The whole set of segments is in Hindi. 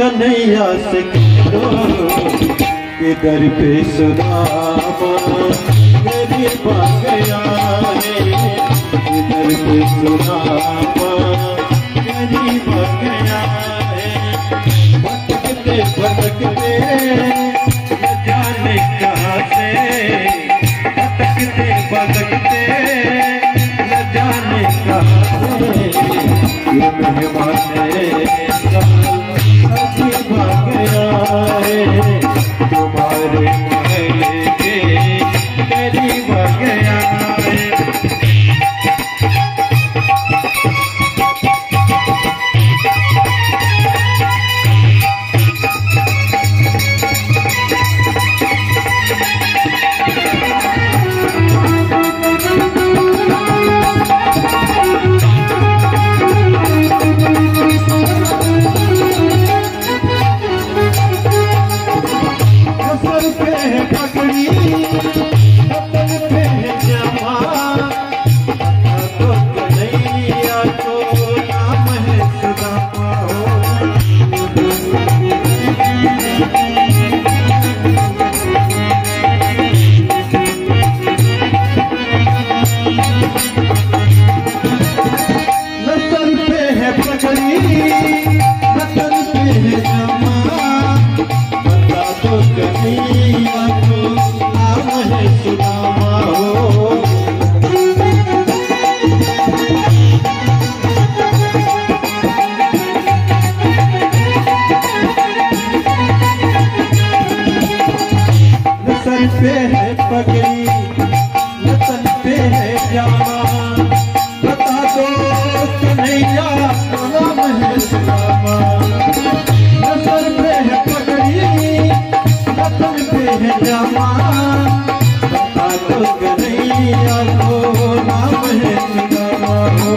कन्हैया से कह दो कि दर पे सुदामा गरीब आ गया है, दर पे सुदामा गरीब आ गया है। भटकते भटकते न जाने कहाँ से, भटकते भटकते न जाने कहाँ से, ये मेहमान अजीब आ गया है, तुम्हारे महल के करीब आ गया है। पे है पगड़ी वतन पे है जामा, बता दो कन्हैया नाम है सुदामा। नजर पे है पगड़ी वतन पे है जामा, बता दो कन्हैया को नाम है सुदामा।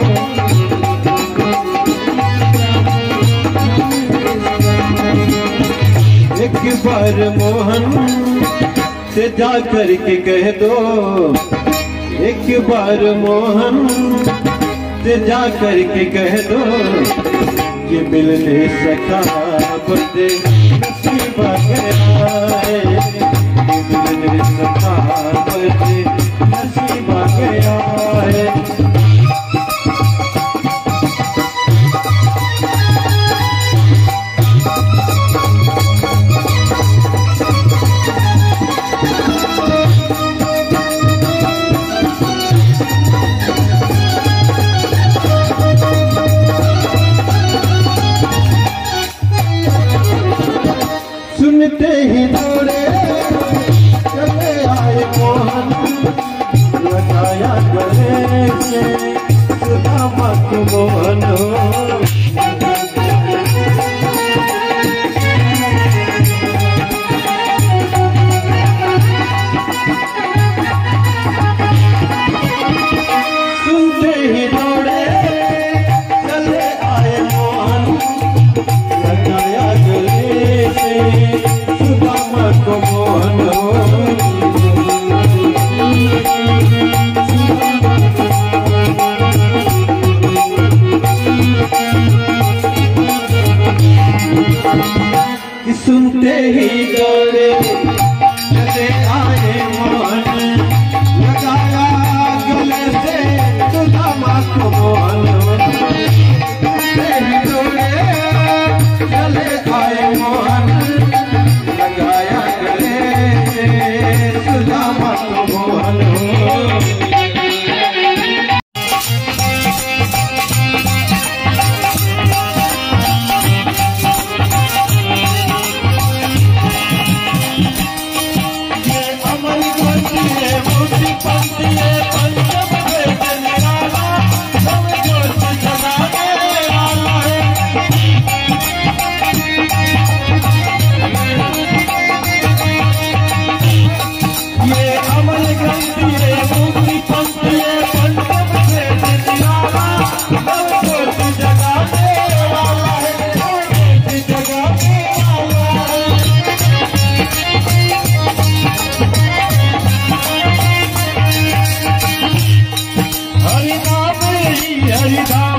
एक बार मोहन से जा करके कह दो, एक बार मोहन से जा करके कह दो कि मिलने सका बंदे नसीब आ गया है, कि मिलने सका बंदे नसीब आ गया है। सुनते ही दौड़े चले आए मोहन, लगाया गले से सुदामा को मोहन हो। सुनते ही दौड़े चले आए मोहन, लगाया गले से सुदामा को मोहन हो। सुनते ही दौड़े चले आए मोहन, लगाया गले से सुदामा को मोहन।